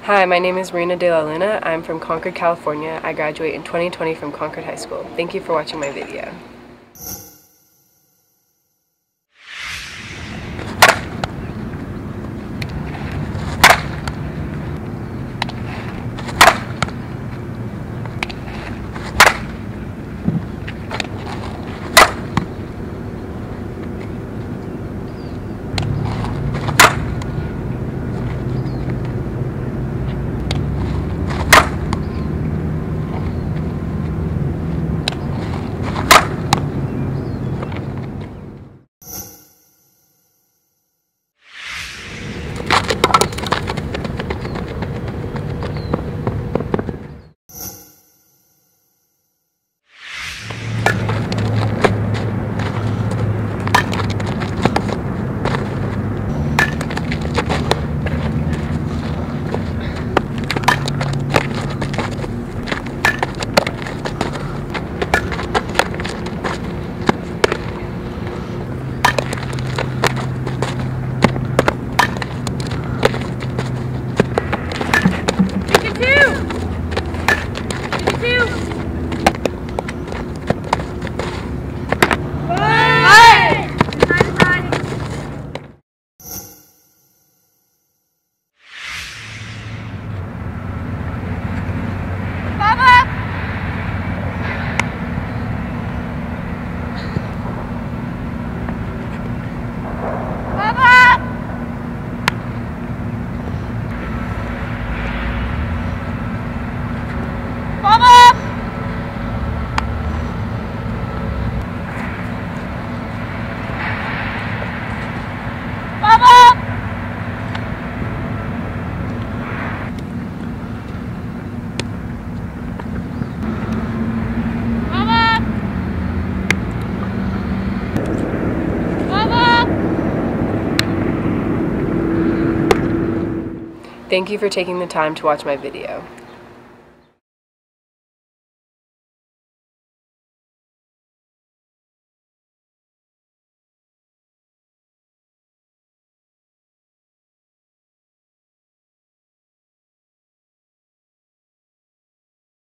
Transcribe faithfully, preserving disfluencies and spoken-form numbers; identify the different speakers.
Speaker 1: Hi, my name is Marina Delaluna. I'm from Concord, California. I graduate in twenty twenty from Concord High School. Thank you for watching my video. Thank you for taking the time to watch my video.